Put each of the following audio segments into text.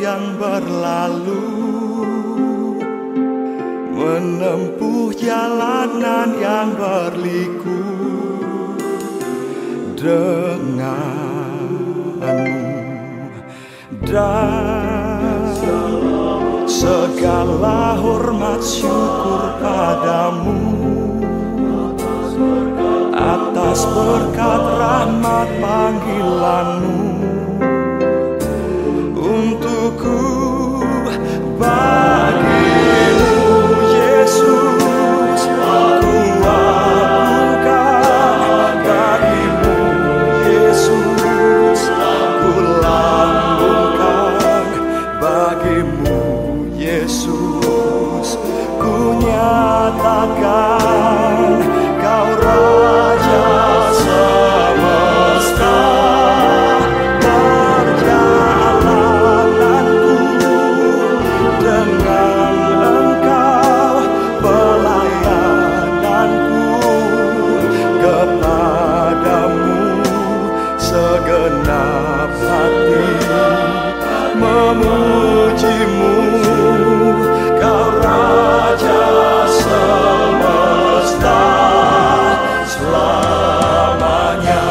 yang berlalu, menempuh jalanan yang berliku denganmu, dan segala hormat syukur padamu atas berkat rahmat panggilanmu untukku. Bagimu Yesus ku agungkan, bagimu Yesus ku lambungkan, bagimu Yesus ku nyatakan Kau Raja semesta. Perjalananku dengan Engkau, pelayananku kepadamu, segenap hati memujimu. Kau Raja semesta selamanya.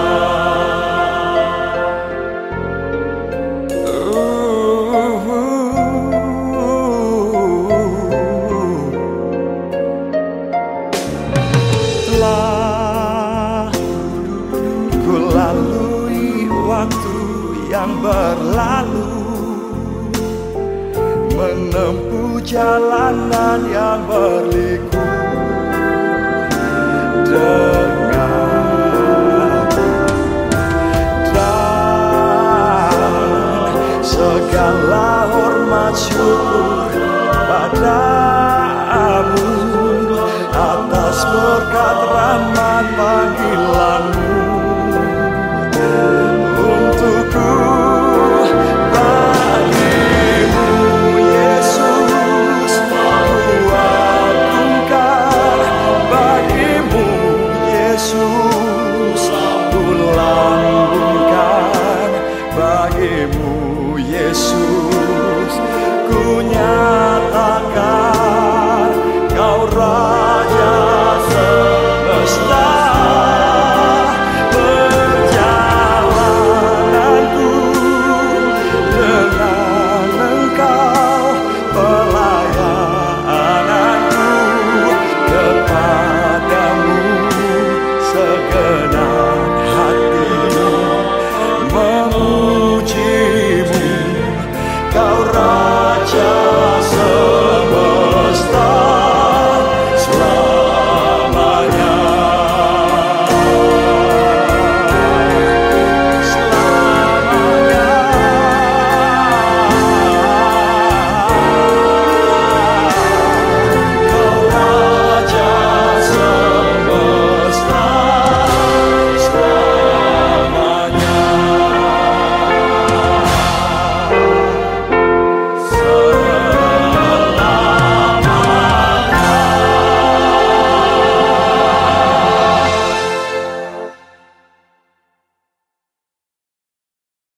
Telah ku lalui waktu yang berlalu, menempuh jalanan yang berliku denganmu, dan segala hormat syukur padamu atas berkat rahmat panggilanmu untukku. Bagimu Yesus ku agungkan, bagimu Yesus ku lambungkan, bagimu Yesus ku nyatakan